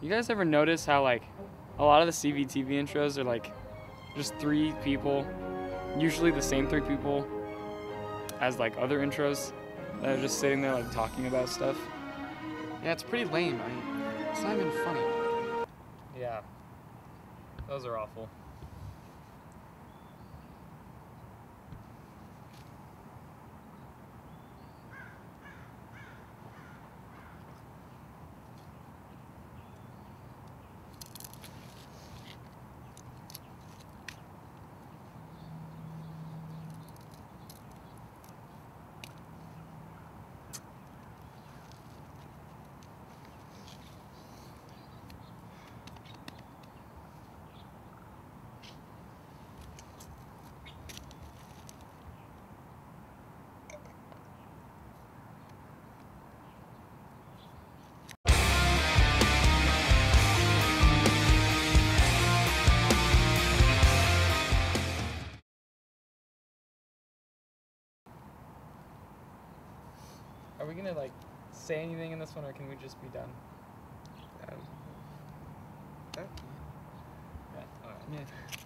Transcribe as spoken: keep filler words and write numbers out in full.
You guys ever notice how like a lot of the C V T V intros are like just three people, usually the same three people as like other intros that are just sitting there like talking about stuff? Yeah, it's pretty lame. I mean, it's not even funny. Yeah, those are awful. Are we gonna like say anything in this one, or can we just be done? Um, that, Yeah. All right. yeah.